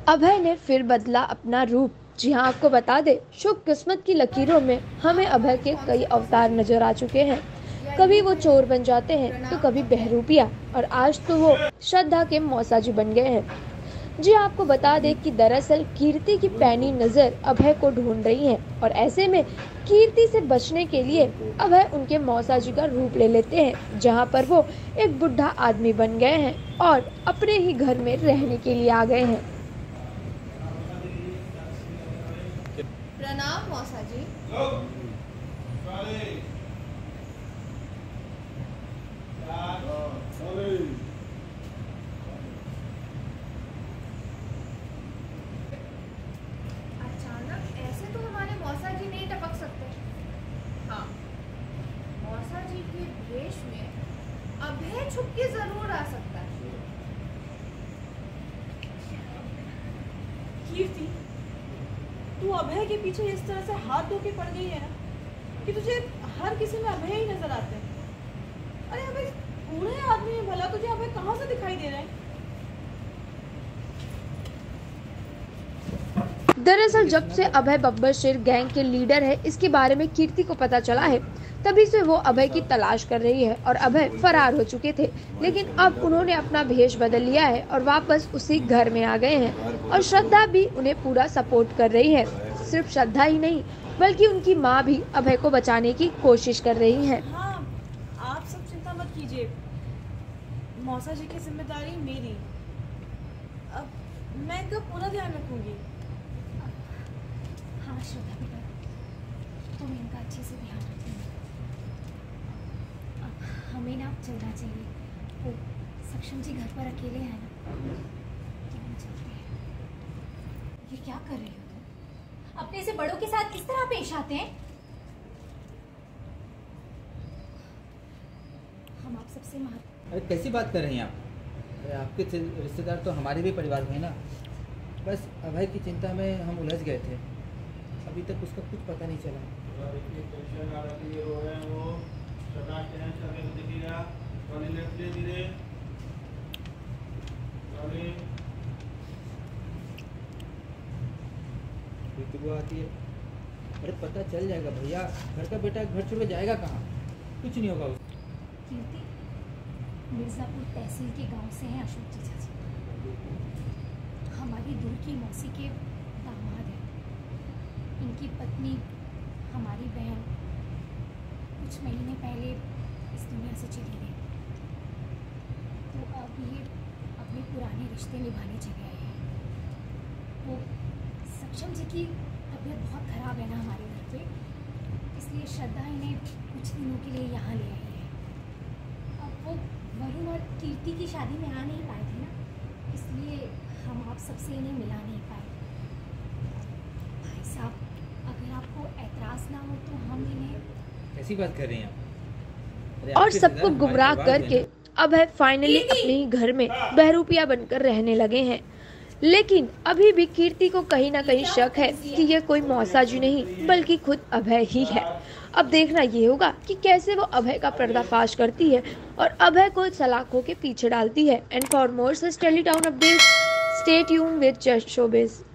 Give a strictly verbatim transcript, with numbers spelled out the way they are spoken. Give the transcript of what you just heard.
अभय ने फिर बदला अपना रूप। जी हाँ, आपको बता दे, शुभ किस्मत की लकीरों में हमें अभय के कई अवतार नजर आ चुके हैं। कभी वो चोर बन जाते हैं तो कभी बहरूपिया, और आज तो वो श्रद्धा के मौसाजी बन गए हैं। जी हाँ, आपको बता दें कि दरअसल कीर्ति की पैनी नजर अभय को ढूंढ रही है, और ऐसे में कीर्ति से बचने के लिए अभय उनके मौसाजी का रूप ले लेते हैं, जहाँ पर वो एक बुढ़ा आदमी बन गए हैं और अपने ही घर में रहने के लिए आ गए हैं। प्रणाम मौसा जी। अचानक ऐसे तो हमारे मौसा जी नहीं टपक सकते। हाँ, मौसा जी के भेष में अभय छुप के जरूर आ सकता है। कीर्ति, तू अभय के पीछे इस तरह से हाथ धो के पड़ गई है ना कि तुझे हर किसी में अभय ही नजर आते हैं। अरे अभय बूढ़े आदमी है, भला तुझे अभय कहाँ से दिखाई दे रहे हैं? दरअसल जब से अभय बब्बर शेर गैंग के लीडर है, इसके बारे में कीर्ति को पता चला है, तभी से वो अभय की तलाश कर रही है और अभय फरार हो चुके थे। लेकिन अब उन्होंने अपना भेष बदल लिया है और वापस उसी घर में आ गए हैं, और श्रद्धा भी उन्हें पूरा सपोर्ट कर रही है। सिर्फ श्रद्धा ही नहीं, बल्कि उनकी माँ भी अभय को बचाने की कोशिश कर रही है। हाँ, आप सब चिंता मत कीजिए, मौसा जी की जिम्मेदारी मेरी। अब मैं इनका पूरा ध्यान रखूंगी। हाँ श्रद्धा बेटा, तुम इनका अच्छे से ध्यान रखेंगे। अब हमें ना चलना चाहिए, वो सक्षम जी घर पर अकेले हैं ना, तो हम चलते हैं। ये क्या कर रही हो तुम? अपने से बड़ों के साथ किस तरह पेश आते हैं? हम आप सबसे महत्व। अरे कैसी बात कर रही हैं आप? अरे आपके रिश्तेदार तो हमारे भी परिवार में है ना। बस अभय की चिंता में हम उलझ गए थे, अभी तक उसका कुछ पता नहीं चला। आती है, अरे पता चल जाएगा भैया, घर का बेटा घर छोड़ के जाएगा कहाँ? कुछ नहीं होगा उसको। कीर्ति मिर्जापुर तहसील के गांव से हैं अशोक जीजा जी, हमारी दूर की मौसी के दामाद हैं। इनकी पत्नी हमारी बहन कुछ महीने पहले इस दुनिया से चली गई, तो अब ये अपने पुराने रिश्ते निभाने चले आए हैं। वो सक्षम जी की तबीयत बहुत ख़राब है ना हमारे घर पे, इसलिए श्रद्धा इन्हें कुछ दिनों के लिए यहाँ ले आई है। अब वो वरुण और कीर्ति की शादी में आ नहीं पाए थे ना, इसलिए हम आप सबसे इन्हें मिला नहीं पाए। भाई साहब, अगर आपको ऐतराज़ ना हो तो हम इन्हें। कैसी बात कर रही हैं आप? और सबको गुमराह करके अभय फाइनली अपने ही घर में बहरूपिया बनकर रहने लगे हैं। लेकिन अभी भी कीर्ति को कहीं ना कहीं शक है कि ये कोई मौसाजी नहीं बल्कि खुद अभय ही है। अब देखना ये होगा कि कैसे वो अभय का पर्दाफाश करती है और अभय को सलाखों के पीछे डालती है। And for more such telly town updates, stay tuned with just showbiz.